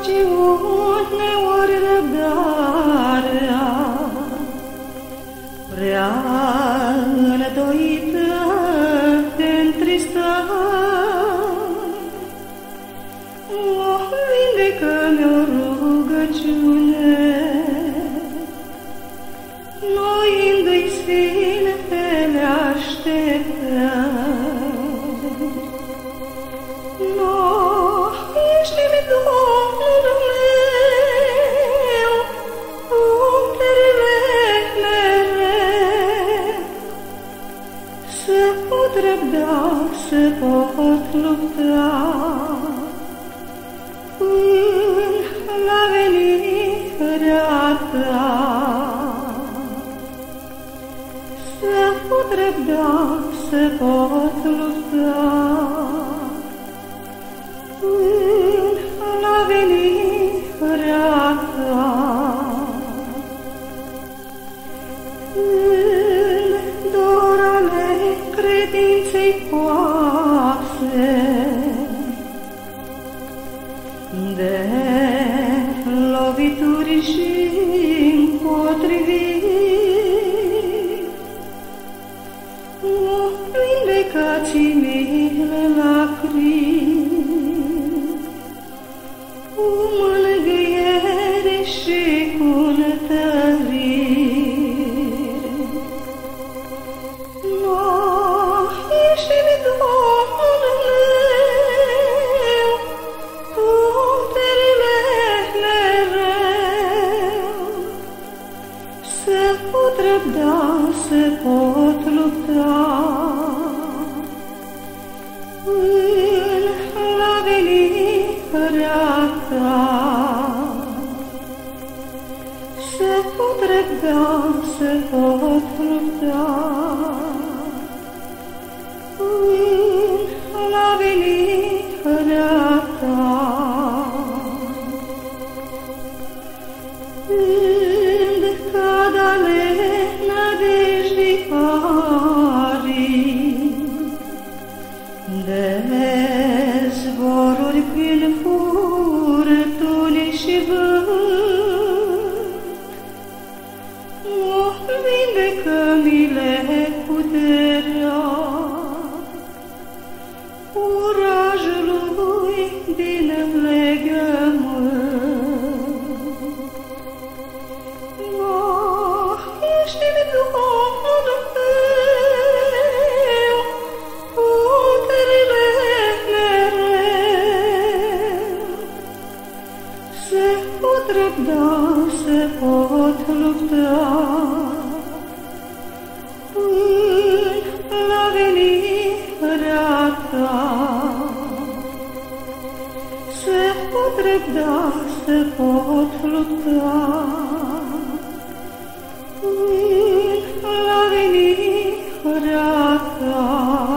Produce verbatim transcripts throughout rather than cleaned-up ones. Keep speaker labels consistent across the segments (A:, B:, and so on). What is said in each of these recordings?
A: rugăciune ori răbdarea, prea îndoită te întristăm, o vindecă-mi o rugăciune. Noi îndoi sfintele așteptăm, noi ești-mi Domnul meu, puterile mereu, să pot răbda, să pot lupta, până la venirea ta. Să pot răbda, să pot lupta, până la venirea ta. În dor ale credinței coapse, de lovituri și împotriviri, o vindecați mile lacrimi, cu mângâiere și cu întărire. Noi ești-mi Domnul meu, puterile mereu, să pot răbda, să pot lupta, până la venirea ta. Să pot răbda, să pot lupta, până la venirea ta. Când cad ale nădejdii arii, de zboruri prin furtuni și vânt, o vindecă-mi-le puterea curajului din legământ. Oh, ești-mi Domnul meu, puterile mereu, să pot răbda, să pot lupta, până la venirea ta. Să pot răbda, să pot lupta, până la venirea ta.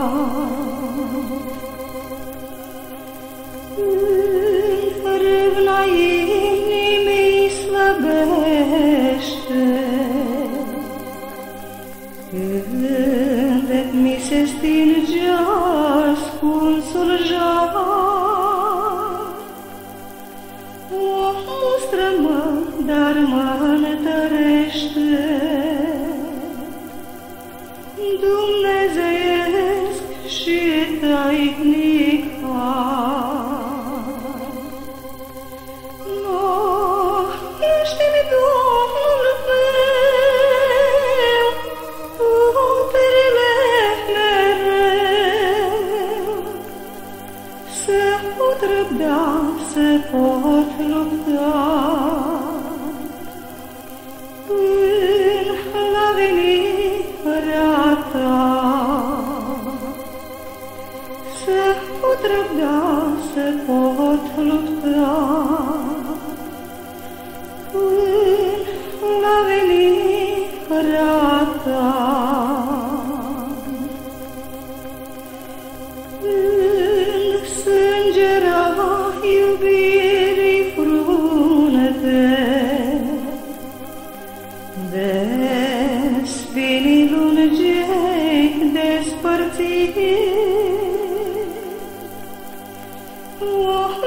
A: Când râvna inimii slăbește, când mi se stinge ascunsul jar, o mustră-mă, dar mă întărește, dumnezeiesc și tainic har. Noi ești-mi Domnul meu, puterile mereu, să pot răbda, să pot lupta, până la venirea ta. Să pot răbda, să pot lupta, până la venirea ta. În sângera iubirii frunte,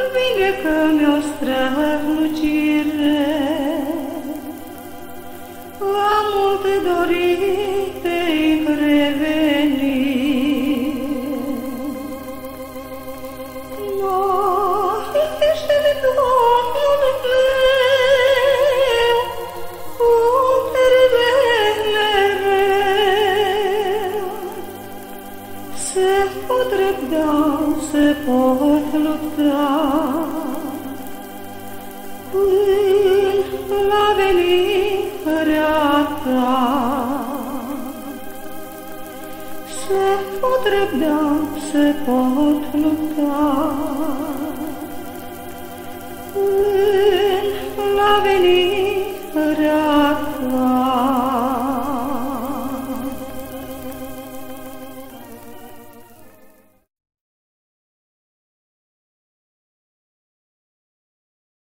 A: Bine că mi-o strălucire, am multe dorite-i reveni. Mă-iște-mi Domnul meu, putere mereu, se pot răbda, se pot lupta, până la venirea ta. Se pot răbda, se pot lupta,